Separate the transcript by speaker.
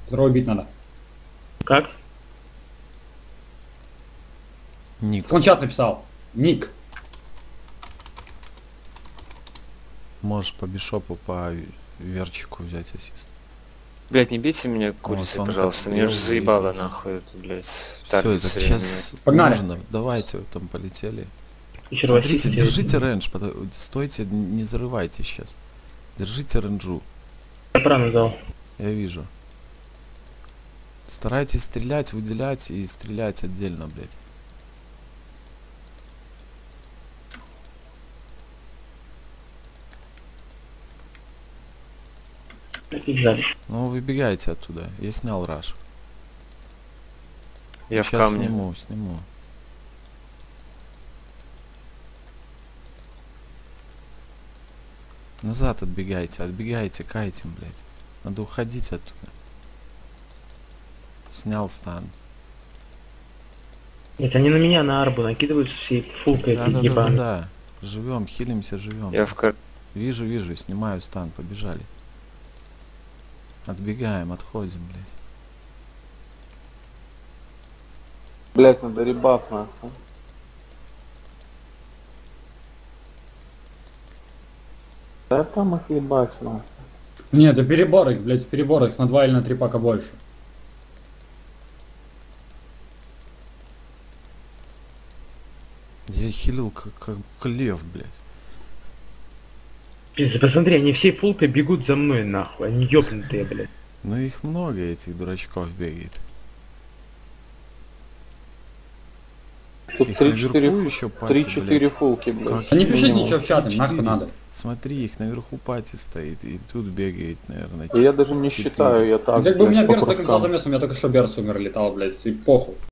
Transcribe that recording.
Speaker 1: Которого убить надо.
Speaker 2: Как?
Speaker 3: Ник.
Speaker 1: Он чат написал. Ник.
Speaker 3: Можешь по бишопу, по верчику взять ассист.
Speaker 4: Блять, не бейте меня курицей,
Speaker 3: он
Speaker 4: пожалуйста.
Speaker 3: как
Speaker 4: Меня уже
Speaker 3: белый.
Speaker 4: заебало нахуй это, блять.
Speaker 3: Все,
Speaker 4: таргет
Speaker 3: так
Speaker 4: всё время.
Speaker 3: сейчас
Speaker 1: Погнали.
Speaker 3: нужно. Давайте, вот там полетели.
Speaker 2: Еще
Speaker 3: Смотрите, держите рейндж, стойте, не зарывайте сейчас. Держите рейнджу,
Speaker 2: Я правильно дал.
Speaker 3: я вижу. Старайтесь стрелять, выделять и стрелять отдельно, блять.
Speaker 2: Сзади.
Speaker 3: Ну, выбегайте оттуда. Я снял раш.
Speaker 4: Я в
Speaker 3: Сейчас
Speaker 4: камне.
Speaker 3: сниму. Назад отбегайте, кайтим, блять. Надо уходить оттуда. Снял стан.
Speaker 2: Нет, они на меня на арбу накидывают всей фулкой этой ебаной.
Speaker 3: Да. Живем, хилимся, живем.
Speaker 4: Я в кар...
Speaker 3: Вижу, снимаю стан, побежали. Отбегаем, отходим, блять.
Speaker 5: Блять, надо ребаф нахуй. Да там их ебать нахуй.
Speaker 1: Нет, это перебор их, блядь, перебор их на 2 или на 3 пака больше.
Speaker 3: Я хилил как лев, блять.
Speaker 2: Пиздец, посмотри, они всей фулкой бегут за мной нахуй. Они ёбнутые, блядь.
Speaker 3: Ну их много, этих дурачков бегает.
Speaker 5: Тут
Speaker 3: Их
Speaker 5: 3-4
Speaker 3: наверху еще пати,
Speaker 5: 3-4
Speaker 3: блядь.
Speaker 5: фулки, блядь.
Speaker 3: Как
Speaker 1: А не пишите
Speaker 3: минимум.
Speaker 1: ничего в чаты,
Speaker 3: 3-4.
Speaker 1: нахуй надо.
Speaker 3: Смотри, их наверху пати стоит, и тут бегает, наверное.
Speaker 5: Я даже не
Speaker 3: 4.
Speaker 5: считаю, я так,
Speaker 1: Как бы у меня
Speaker 5: блядь, по
Speaker 1: Берс так
Speaker 5: кружкам.
Speaker 1: замес, у меня только что Берс умер, летал, блядь, и похуй.